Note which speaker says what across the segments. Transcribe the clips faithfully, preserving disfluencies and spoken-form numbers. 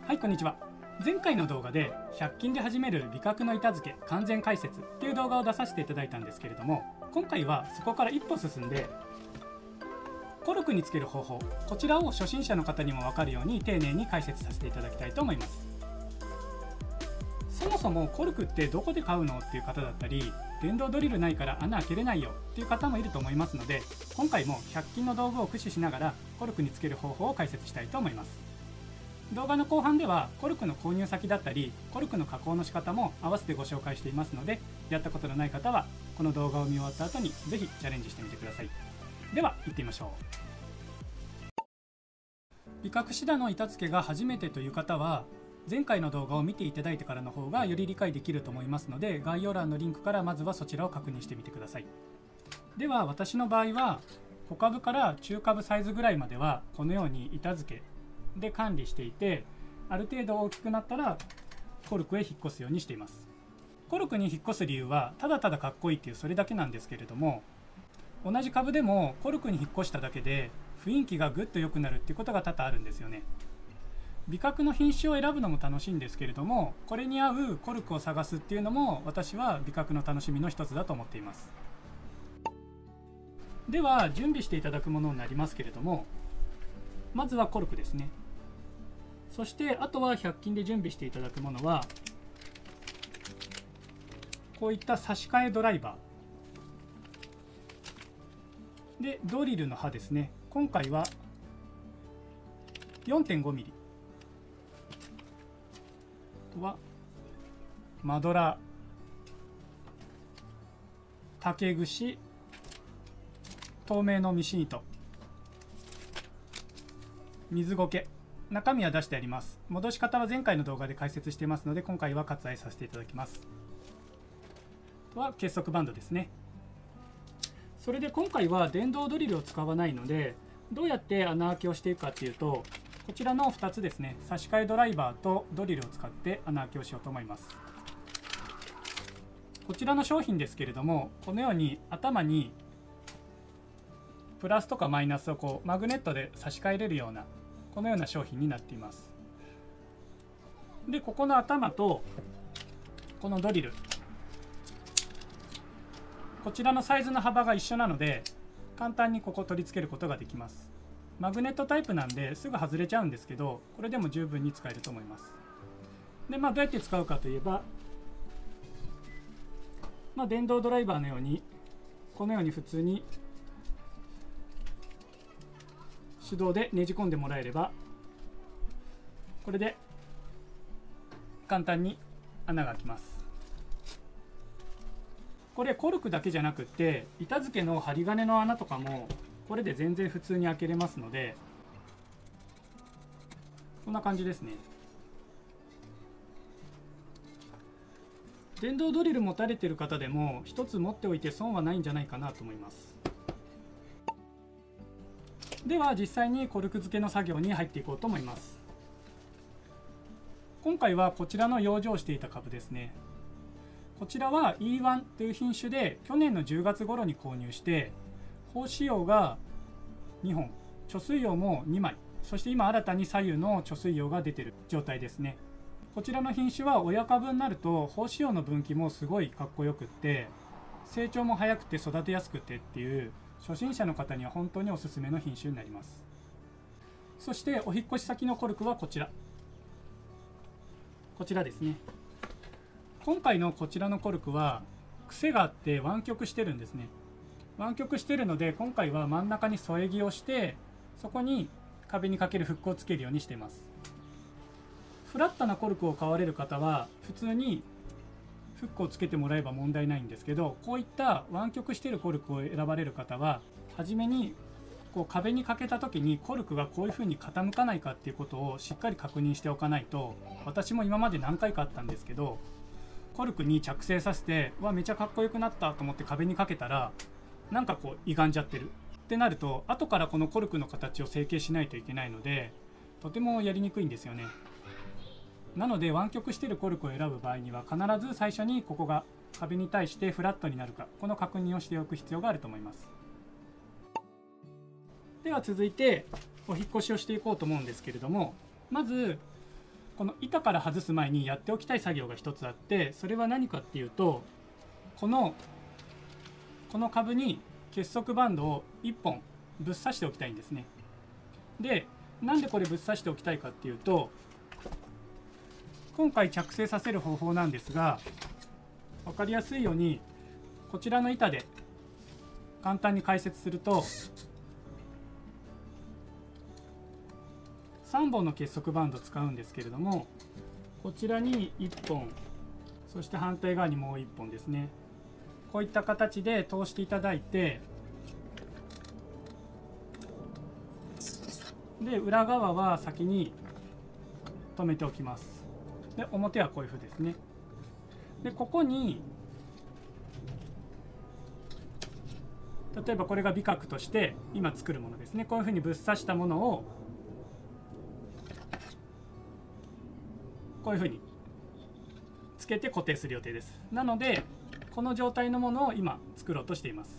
Speaker 1: はい、こんにちは。前回の動画でひゃく均で始める美角の板付け完全解説っていう動画を出させていただいたんですけれども、今回はそこから一歩進んでコルクにつける方法、こちらを初心者の方にも分かるように丁寧に解説させていただきたいと思います。そもそもコルクってどこで買うのっていう方だったり、電動ドリルないから穴開けれないよっていう方もいると思いますので、今回もひゃく均の道具を駆使しながらコルクにつける方法を解説したいと思います。動画の後半ではコルクの購入先だったりコルクの加工の仕方も合わせてご紹介していますので、やったことのない方はこの動画を見終わった後にぜひチャレンジしてみてください。では行ってみましょう。美角シダの板付けが初めてという方は前回の動画を見ていただいてからの方がより理解できると思いますので、概要欄のリンクからまずはそちらを確認してみてください。では私の場合は小株から中株サイズぐらいまではこのように板付けで管理していて、ある程度大きくなったらコルクへ引っ越すようにしています。コルクに引っ越す理由はただただかっこいいっていうそれだけなんですけれども、同じ株でもコルクに引っ越しただけで雰囲気がぐっと良くなるっていうことが多々あるんですよね。美角の品種を選ぶのも楽しいんですけれども、これに合うコルクを探すっていうのも私は美角の楽しみの一つだと思っています。では準備していただくものになりますけれども、まずはコルクですね。そしてあとはひゃく均で準備していただくものはこういった差し替えドライバーで、ドリルの刃ですね。今回は よんてんごミリ、あとはマドラー、竹串、透明のミシン糸、水苔、中身は出してあります。戻し方は前回の動画で解説していますので、今回は割愛させていただきます。あとは結束バンドですね。それで今回は電動ドリルを使わないので、どうやって穴開けをしていくかっていうと、こちらのふたつですね、差し替えドライバーとドリルを使って穴開けをしようと思います。こちらの商品ですけれども、このように頭にプラスとかマイナスをこうマグネットで差し替えれるようなこのような商品になっています。で、ここの頭とこのドリル、こちらのサイズの幅が一緒なので簡単にここ取り付けることができます。マグネットタイプなんですぐ外れちゃうんですけど、これでも十分に使えると思います。で、まあ、どうやって使うかといえば、まあ、電動ドライバーのようにこのように普通に手動でねじ込んでもらえれば、これで簡単に穴が開きます。これコルクだけじゃなくって板付けの針金の穴とかもこれで全然普通に開けれますので、こんな感じですね。電動ドリル持たれてる方でも一つ持っておいて損はないんじゃないかなと思います。では実際にコルク付けの作業に入っていこうと思います。今回はこちらの養生していた株ですね。こちらは イーワン という品種で去年のじゅうがつ頃に購入して、胞子葉がにほん、貯水葉もにまい、そして今新たに左右の貯水葉が出ている状態ですね。こちらの品種は親株になると胞子葉の分岐もすごいかっこよくって、成長も早くて育てやすくてっていう初心者の方には本当におすすめの品種になります。そしてお引っ越し先のコルクはこちらこちらですね。今回のこちらのコルクは癖があって湾曲してるんですね。湾曲してるので今回は真ん中に添え木をして、そこに壁にかけるフックをつけるようにしています。フラットなコルクを買われる方は普通にフックをつけてもらえば問題ないんですけど、こういった湾曲しているコルクを選ばれる方は初めにこう壁にかけた時にコルクがこういうふうに傾かないかっていうことをしっかり確認しておかないと、私も今まで何回かあったんですけど、コルクに着生させてわめちゃかっこよくなったと思って壁にかけたらなんかこう歪んじゃってるってなると、後からこのコルクの形を成形しないといけないのでとてもやりにくいんですよね。なので湾曲しているコルクを選ぶ場合には必ず最初にここが壁に対してフラットになるか、この確認をしておく必要があると思います。では続いてお引っ越しをしていこうと思うんですけれども、まずこの板から外す前にやっておきたい作業が一つあって、それは何かっていうと、このこの株に結束バンドをいっぽんぶっ刺しておきたいんですね。で、なんでこれぶっ刺しておきたいかっていうと、今回着生させる方法なんですが、分かりやすいようにこちらの板で簡単に解説すると、さんぼんの結束バンド使うんですけれども、こちらにいっぽん、そして反対側にもういっぽんですね。こういった形で通していただいて、で裏側は先に留めておきます。で表はこういうふうですね。でここに例えばこれが尾角として今作るものですね。こういうふうにぶっ刺したものをこういうふうにつけて固定する予定です。なのでこの状態のものを今作ろうとしています。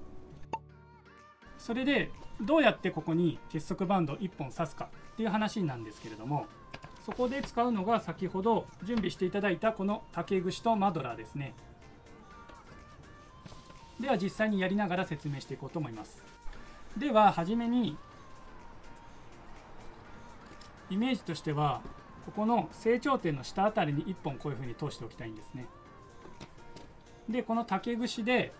Speaker 1: それでどうやってここに結束バンドいっぽん刺すかっていう話なんですけれども、そこで使うのが先ほど準備していただいたこの竹串とマドラーですね。では実際にやりながら説明していこうと思います。では初めにイメージとしては、ここの成長点の下あたりにいっぽんこういうふうに通しておきたいんですね。でこの竹串で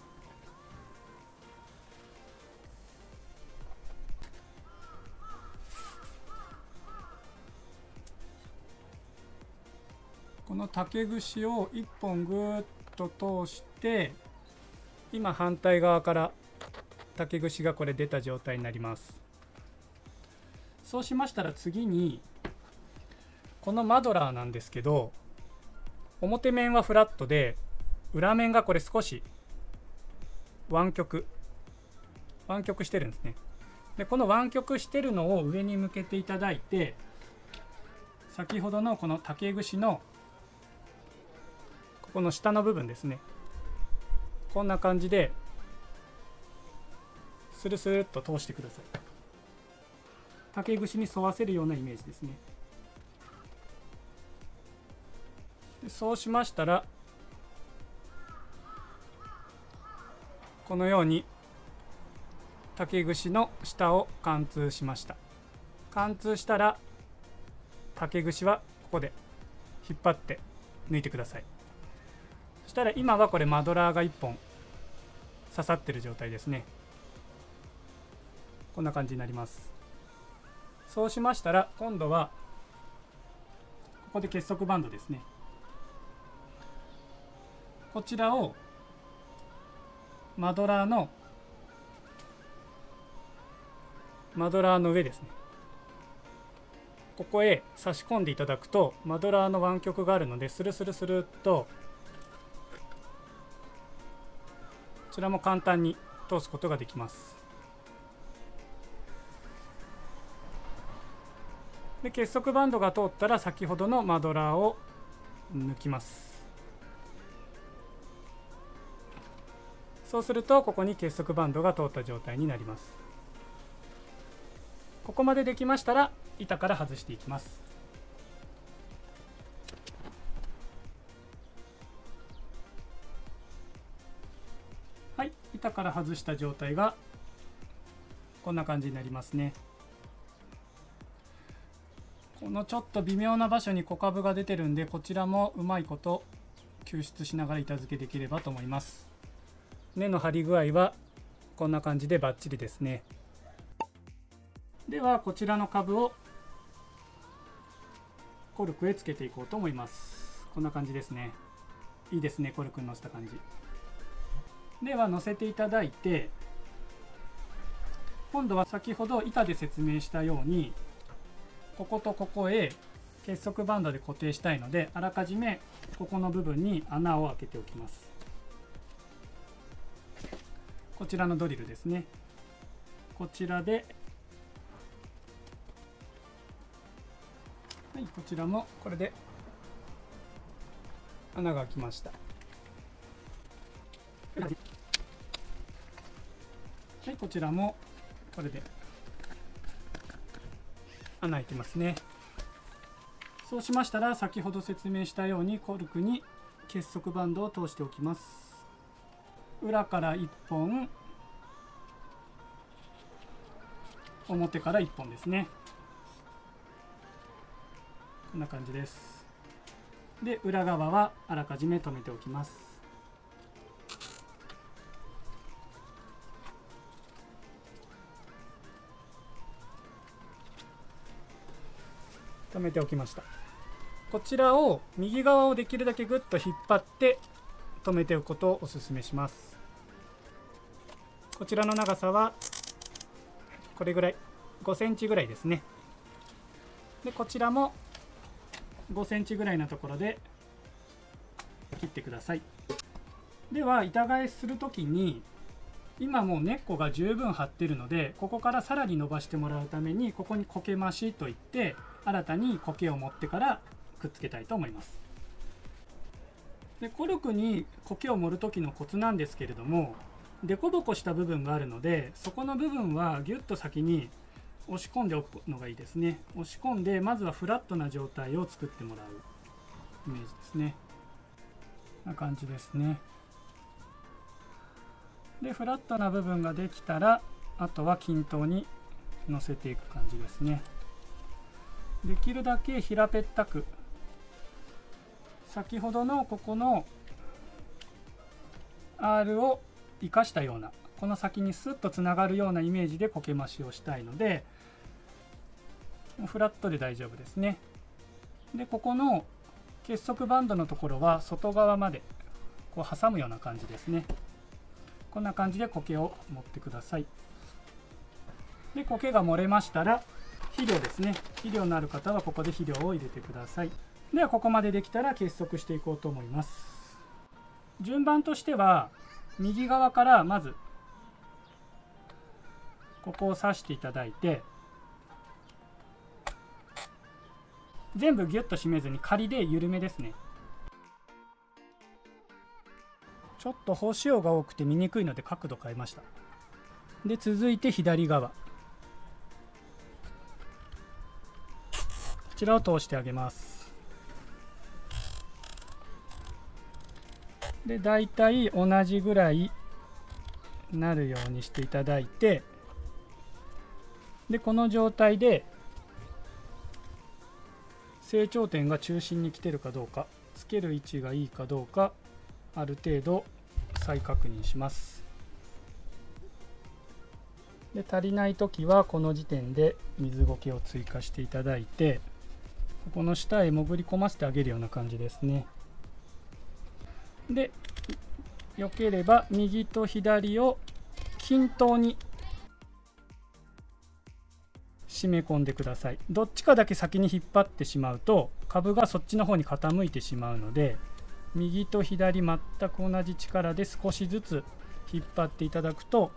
Speaker 1: この竹串をいっぽんぐーっと通して、今反対側から竹串がこれ出た状態になります。そうしましたら次にこのマドラーなんですけど、表面はフラットで裏面がこれ少し湾曲湾曲してるんですね。でこの湾曲してるのを上に向けていただいて、先ほどのこの竹串のここの下の部分ですね、こんな感じでスルスルっと通してください。竹串に沿わせるようなイメージですね。でそうしましたらこのように竹串の下を貫通しました。貫通したら竹串はここで引っ張って抜いてください。そしたら今はこれマドラーがいっぽん刺さってる状態ですね。こんな感じになります。そうしましたら今度はここで結束バンドですね。こちらをマドラーのマドラーの上ですね、ここへ差し込んでいただくとマドラーの湾曲があるのでスルスルスルっとこちらも簡単に通すことができます。で結束バンドが通ったら先ほどのマドラーを抜きます。そうするとここに結束バンドが通った状態になります。ここまでできましたら板から外していきます。はい、板から外した状態がこんな感じになりますね。このちょっと微妙な場所に小株が出てるんで、こちらもうまいこと救出しながら板付けできればと思います。根の張り具合はこんな感じでバッチリですね。ではこちらの株をコルクへつけていこうと思います。こんな感じですね。いいですね、コルクに乗せた感じ。では乗せていただいて、今度は先ほど板で説明したようにこことここへ結束バンドで固定したいので、あらかじめここの部分に穴を開けておきます。こちらのドリルですね。こちらで、はい、こちらもこれで穴が開きました。はい、こちらもこれで穴開いてますね。 そうしましたら、先ほど説明したようにコルクに結束バンドを通しておきます。裏からいっぽん、表からいっぽんですね。こんな感じです。で、裏側はあらかじめ留めておきます。留めておきました。こちらを右側をできるだけぐっと引っ張って留めておくことをお勧めします。こちらの長さはこれぐらい、ごセンチぐらいですね。で、こちらもごセンチぐらいのところで切ってください。では、板替えするときに今もう根っこが十分張っているので、ここからさらに伸ばしてもらうために、ここに苔増しといって新たに苔を持ってからくっつけたいと思います。で、コルクに苔を盛る時のコツなんですけれども、凸凹した部分があるので、そこの部分はギュッと先に押し込んでおくのがいいですね。押し込んで、まずはフラットな状態を作ってもらうイメージですね。こんな感じですね。で、フラットな部分ができたら、あとは均等に乗せていく感じですね。できるだけ平べったく、先ほどのここの アール を生かしたような、この先にスッとつながるようなイメージで苔増しをしたいので、フラットで大丈夫ですね。で、ここの結束バンドのところは外側までこう挟むような感じですね。こんな感じで苔を持ってください。で、苔が漏れましたら肥料ですね。肥料のある方はここで肥料を入れてください。では、ここまでできたら結束していこうと思います。順番としては、右側からまずここを刺していただいて、全部ギュッと締めずに仮で緩めですね。ちょっと胞子葉が多くて見にくいので角度変えました。で、続いて左側、こちらを通してあげます。で、だいたい同じぐらいなるようにしていただいて、で、この状態で成長点が中心に来てるかどうか、つける位置がいいかどうか、ある程度再確認します。で、足りない時はこの時点で水苔を追加していただいて、ここの下へ潜り込ませてあげるような感じですね。で、よければ右と左を均等に締め込んでください。どっちかだけ先に引っ張ってしまうと株がそっちの方に傾いてしまうので、右と左全く同じ力で少しずつ引っ張っていただくと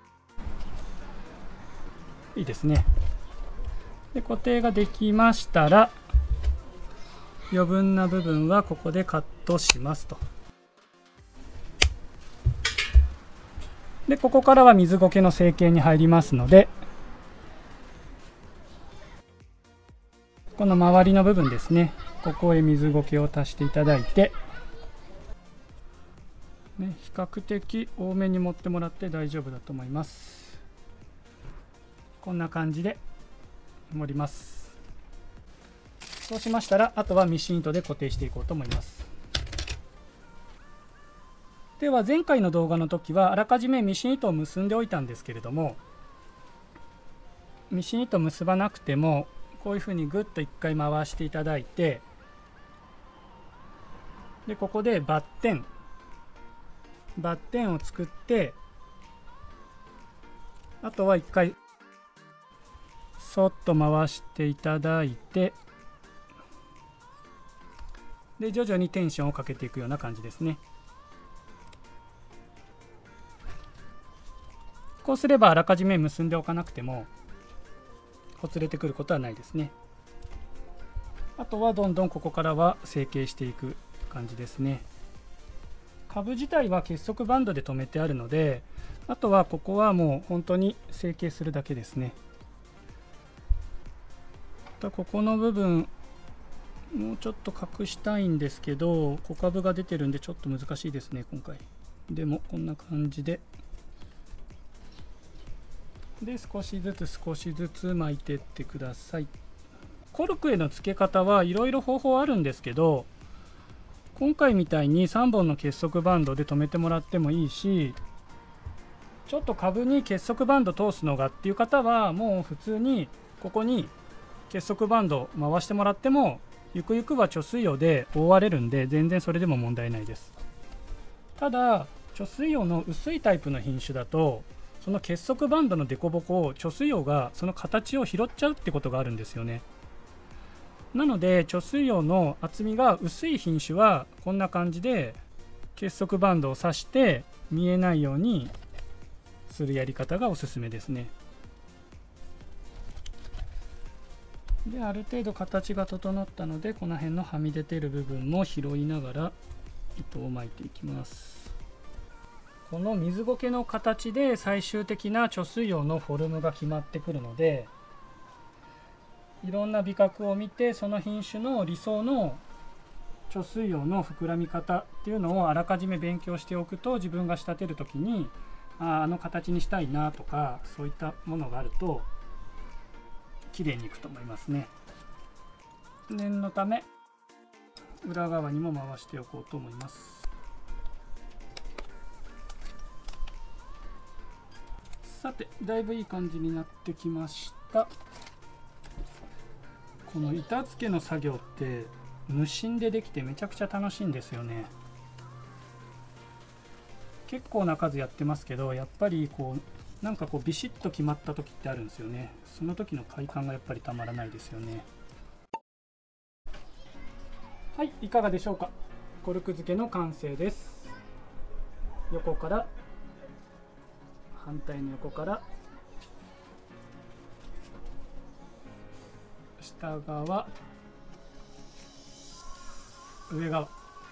Speaker 1: いいですね。で、固定ができましたら、余分な部分はここでカットしますと。で、ここからは水苔の成形に入りますので、この周りの部分ですね、ここへ水苔を足していただいて、ね、比較的多めに持ってもらって大丈夫だと思います。こんな感じで盛ります。そうしましたら、あとはミシン糸で固定していこうと思います。では、前回の動画の時はあらかじめミシン糸を結んでおいたんですけれども、ミシン糸結ばなくてもこういうふうにぐっといっかい回していただいて、で、ここでバッテンバッテンを作って、あとはいっかいそっと回していただいて、で、徐々にテンションをかけていくような感じですね。こうすればあらかじめ結んでおかなくてもほつれてくることはないですね。あとはどんどんここからは成形していく感じですね。株自体は結束バンドで留めてあるので、あとはここはもう本当に成形するだけですね。ここの部分もうちょっと隠したいんですけど、小株が出てるんでちょっと難しいですね今回。でもこんな感じでで少しずつ少しずつ巻いていってください。コルクへの付け方はいろいろ方法あるんですけど、今回みたいにさんぼんの結束バンドで留めてもらってもいいし、ちょっと株に結束バンド通すのがっていう方はもう普通にここに結束バンド回してもらってもゆくゆくは貯水葉で覆われるんで、全然それでも問題ないです。ただ貯水葉の薄いタイプの品種だと、その結束バンドの凸凹を貯水葉がその形を拾っちゃうってことがあるんですよね。なので貯水葉の厚みが薄い品種はこんな感じで結束バンドを刺して見えないようにするやり方がおすすめですね。である程度形が整ったので、この辺のはみ出ている部分も拾いながら糸を巻いていきます。この水苔の形で最終的な貯水葉のフォルムが決まってくるので、いろんな美覚を見てその品種の理想の貯水葉の膨らみ方っていうのをあらかじめ勉強しておくと、自分が仕立てる時にあ, あの形にしたいなとか、そういったものがあると綺麗にいくと思いますね。念のため裏側にも回しておこうと思います。さてだいぶいい感じになってきました。この板付けの作業って無心でできてめちゃくちゃ楽しいんですよね。結構な数やってますけど、やっぱりこうなんかこうビシッと決まった時ってあるんですよね。その時の快感がやっぱりたまらないですよね。はい、いかがでしょうか。コルク付けの完成です。横から反対の横から下側上側、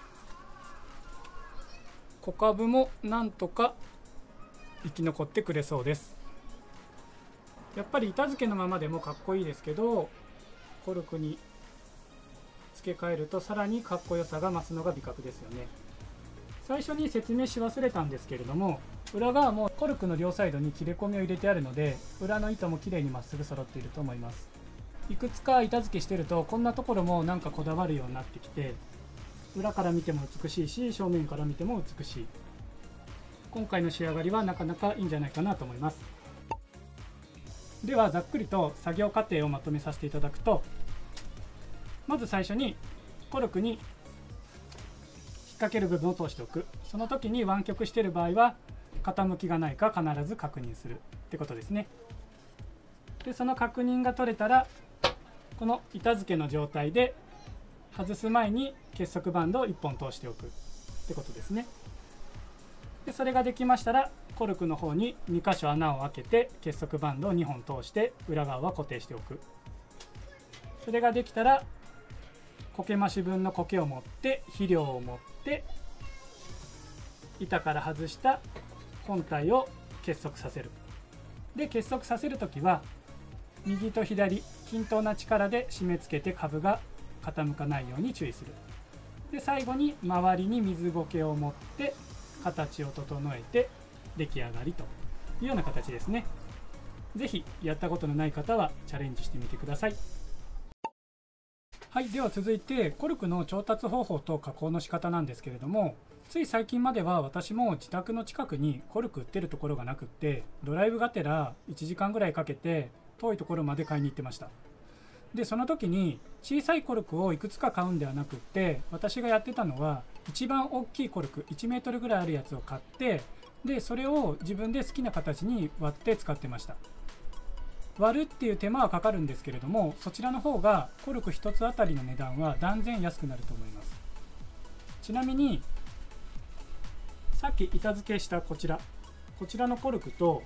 Speaker 1: 小株もなんとか生き残ってくれそうです。やっぱり板付けのままでもかっこいいですけど、コルクに付け替えるとさらにかっこよさが増すのが美覚ですよね。最初に説明し忘れたんですけれども、裏側もコルクの両サイドに切れ込みを入れてあるので、裏の糸もきれいにまっすぐ揃っていると思います。いくつか板付けしてるとこんなところもなんかこだわるようになってきて、裏から見ても美しいし正面から見ても美しい。今回の仕上がりはなかなかいいんじゃないかなと思います。ではざっくりと作業過程をまとめさせていただくと、まず最初にコルクに引っ掛ける部分を通しておく。その時に湾曲している場合は傾きがないか必ず確認するってことですね。でその確認が取れたら、この板付けの状態で外す前に結束バンドをいっぽん通しておくってことですね。でそれができましたら、コルクの方にに箇所穴を開けて結束バンドをにほん通して裏側は固定しておく。それができたら苔増し分の苔を持って肥料を持って板から外した本体を結束させる。で結束させる時は右と左均等な力で締め付けて株が傾かないように注意する。で最後に周りに水苔を持って形を整えて出来上がりというような形ですね。是非やったことのない方はチャレンジしてみてください。はい、では続いてコルクの調達方法と加工の仕方なんですけれども、つい最近までは私も自宅の近くにコルク売ってるところがなくって、ドライブがてらいちじかんぐらいかけて遠いところまで買いに行ってました。でその時に小さいコルクをいくつか買うんではなくって、私がやってたのは一番大きいコルクいちメートルぐらいあるやつを買って、でそれを自分で好きな形に割って使ってました。割るっていう手間はかかるんですけれども、そちらの方がコルクひとつあたりの値段は断然安くなると思います。ちなみにさっき板付けしたこちらこちらのコルクと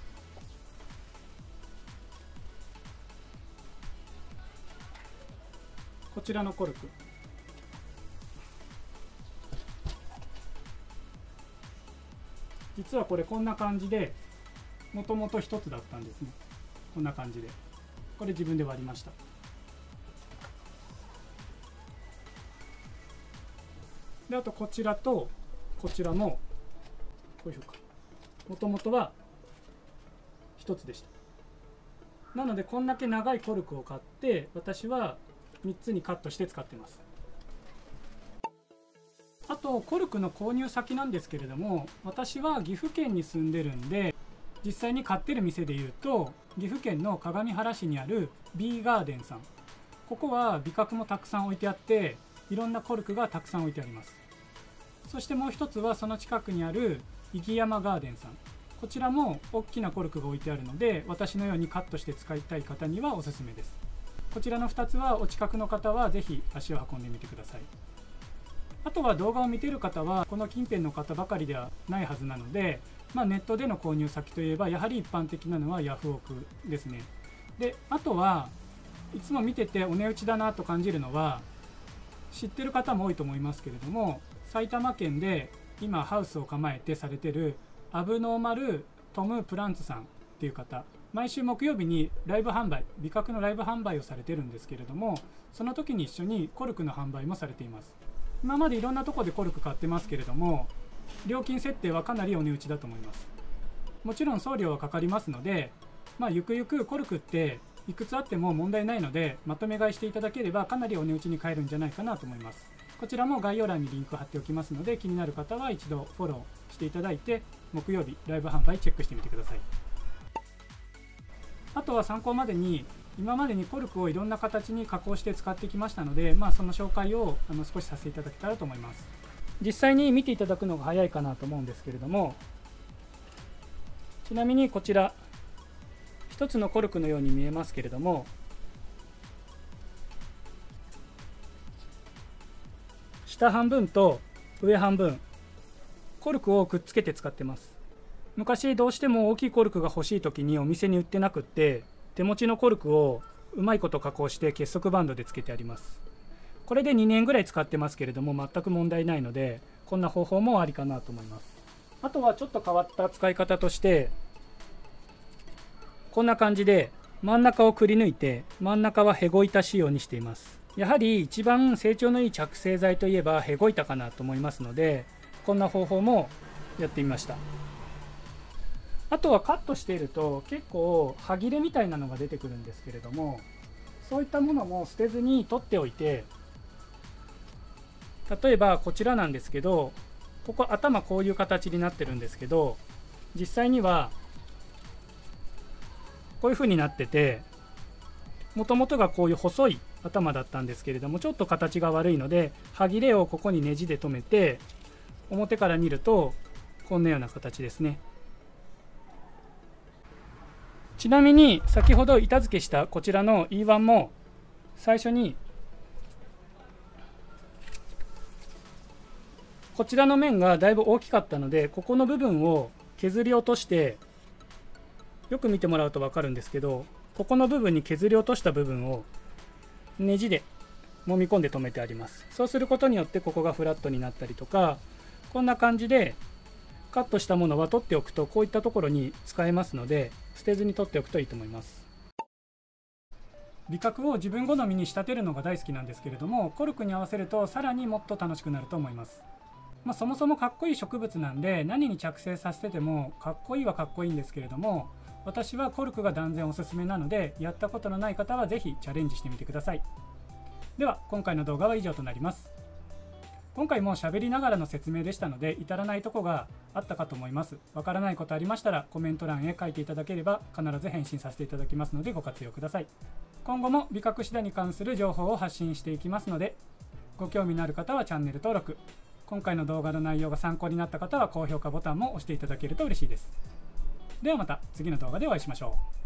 Speaker 1: こちらのコルク、実はこれこんな感じでもともとひとつだったんですね。こんな感じでこれ自分で割りました。 であとこちらとこちらもこういうふうか、もともとはひとつでした。なのでこんだけ長いコルクを買って私はみっつにカットして使ってます。あとコルクの購入先なんですけれども、私は岐阜県に住んでるんで、実際に買ってる店でいうと岐阜県の各務原市にある B ガーデンさん、ここは美角もたくさん置いてあっていろんなコルクがたくさん置いてあります。そしてもう一つはその近くにある入山ガーデンさん、こちらも大きなコルクが置いてあるので私のようにカットして使いたい方にはおすすめです。こちらのふたつはお近くの方はぜひ足を運んでみてください。あとは動画を見ている方はこの近辺の方ばかりではないはずなので、まあ、ネットでの購入先といえばやはり一般的なのはヤフオクですね。であとはいつも見ててお値打ちだなと感じるのは、知ってる方も多いと思いますけれども、埼玉県で今ハウスを構えてされてるアブノーマルトム・プランツさんっていう方、毎週木曜日にライブ販売、美角のライブ販売をされてるんですけれども、その時に一緒にコルクの販売もされています。今までいろんなところでコルク買ってますけれども、料金設定はかなりお値打ちだと思います。もちろん送料はかかりますので、まあ、ゆくゆくコルクっていくつあっても問題ないので、まとめ買いしていただければかなりお値打ちに買えるんじゃないかなと思います。こちらも概要欄にリンク貼っておきますので、気になる方は一度フォローしていただいて木曜日ライブ販売チェックしてみてください。あとは参考までに今までにコルクをいろんな形に加工して使ってきましたので、まあ、その紹介をあの少しさせていただけたらと思います。実際に見ていただくのが早いかなと思うんですけれども、ちなみにこちら一つのコルクのように見えますけれども、下半分と上半分コルクをくっつけて使ってます。昔どうしても大きいコルクが欲しい時にお店に売ってなくって、手持ちのコルクをうまいこと加工して結束バンドでつけてあります。これでにねんぐらい使ってますけれども全く問題ないので、こんな方法もありかなと思います。あとはちょっと変わった使い方として、こんな感じで真ん中をくり抜いて真ん中はヘゴ板仕様にしています。やはり一番成長のいい着生材といえばヘゴ板かなと思いますので、こんな方法もやってみました。あとはカットしていると結構歯切れみたいなのが出てくるんですけれども、そういったものも捨てずに取っておいて、例えばこちらなんですけど、ここ頭こういう形になってるんですけど、実際にはこういう風になってて、もともとがこういう細い頭だったんですけれども、ちょっと形が悪いので歯切れをここにネジで留めて、表から見るとこんなような形ですね。ちなみに先ほど板付けしたこちらの イーワン も最初にこちらの面がだいぶ大きかったので、ここの部分を削り落として、よく見てもらうと分かるんですけど、ここの部分に削り落とした部分をネジで揉み込んで留めてあります。そうすることによってここがフラットになったりとか、こんな感じでカットしたものは取っておくとこういったところに使えますので、捨てずに取っておくといいと思います。美角を自分好みに仕立てるのが大好きなんですけれども、コルクに合わせるとさらにもっと楽しくなると思います。まあ、そもそもかっこいい植物なんで何に着生させててもかっこいいはかっこいいんですけれども、私はコルクが断然おすすめなので、やったことのない方はぜひチャレンジしてみてください。では今回の動画は以上となります。今回も喋りながらの説明でしたので至らないとこがあったかと思います。わからないことありましたらコメント欄へ書いていただければ必ず返信させていただきますのでご活用ください。今後も美角シダに関する情報を発信していきますので、ご興味のある方はチャンネル登録、今回の動画の内容が参考になった方は高評価ボタンも押していただけると嬉しいです。ではまた次の動画でお会いしましょう。